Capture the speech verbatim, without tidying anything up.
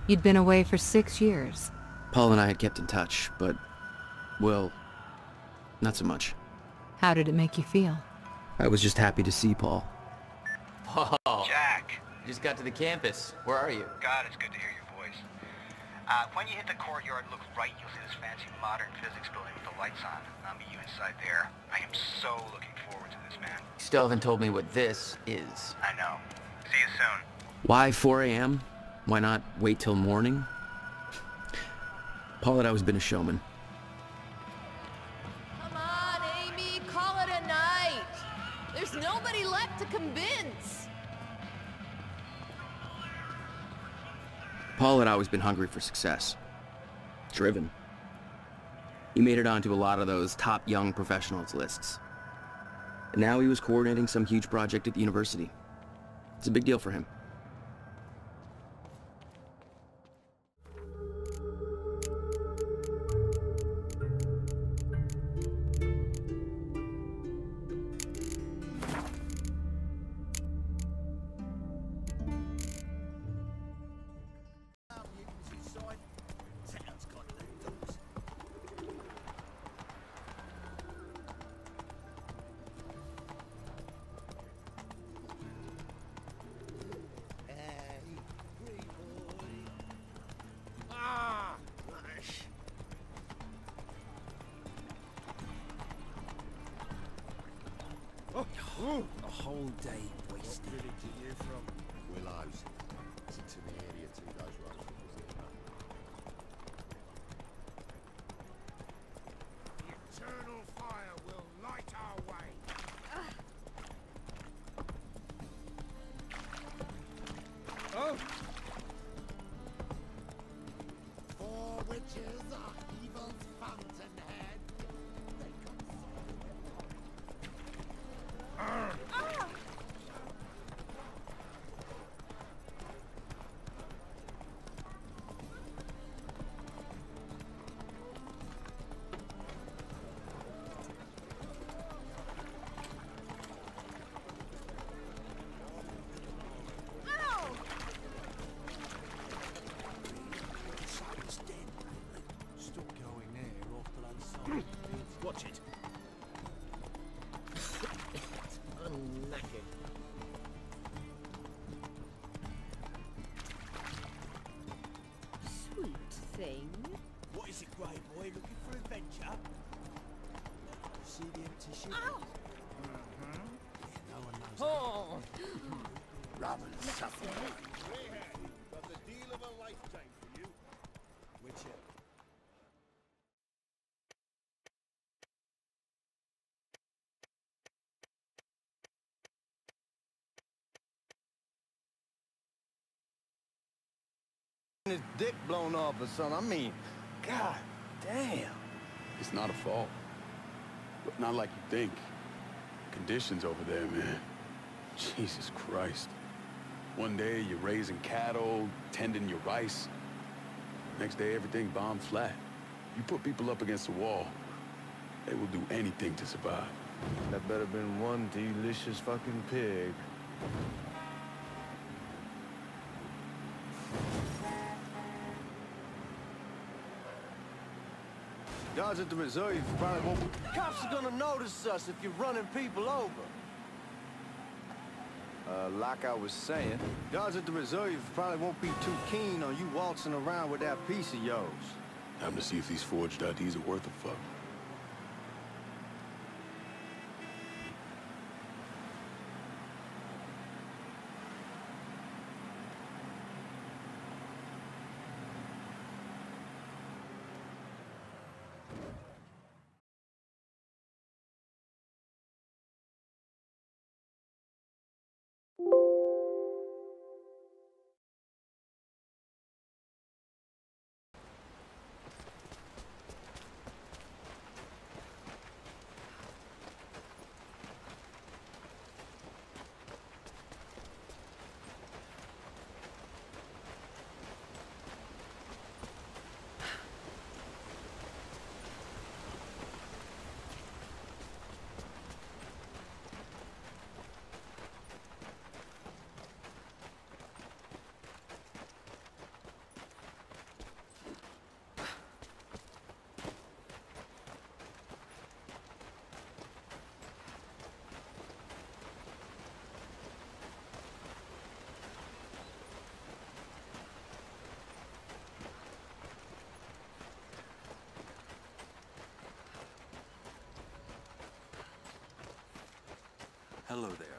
You'd been away for six years. Paul and I had kept in touch, but, well, not so much. How did it make you feel? I was just happy to see Paul. Paul. Jack. Just got to the campus. Where are you? God, it's good to hear your voice. Uh, when you hit the courtyard, look right, you'll see this fancy modern physics building with the lights on. I'll meet you inside there. I am so looking forward to this, man. You still haven't told me what this is. I know. See you soon. Why four A M? Why not wait till morning? Paul had always been a showman. Come on, Amy, call it a night. There's nobody left to convince. Paul had always been hungry for success. Driven. He made it onto a lot of those top young professionals lists. And now he was coordinating some huge project at the university. It's a big deal for him. A whole day wasted. Where did you hear from? Willows. It's into the area two days road. The eternal fire will light our way. Oh! Four witches are evil's fountainhead. They watch it. I'm knackered. Sweet thing. What is it, Grey Boy? Looking for adventure? See the empty ship? Ow! Mm-hmm. Yeah, no one knows. Oh! Robin suffer. Got the deal of a lifetime for you. Witcher. His dick blown off or something. I mean, god damn. It's not a fault. But not like you think. Conditions over there, man. Jesus Christ. One day you're raising cattle, tending your rice. Next day everything bombed flat. You put people up against the wall, they will do anything to survive. That better been one delicious fucking pig. Guards at the Missouri probably won't... Cops are gonna notice us if you're running people over. Uh, like I was saying, guards at the Missouri probably won't be too keen on you waltzing around with that piece of yours. Time to see if these forged I Ds are worth a fuck. Hello there.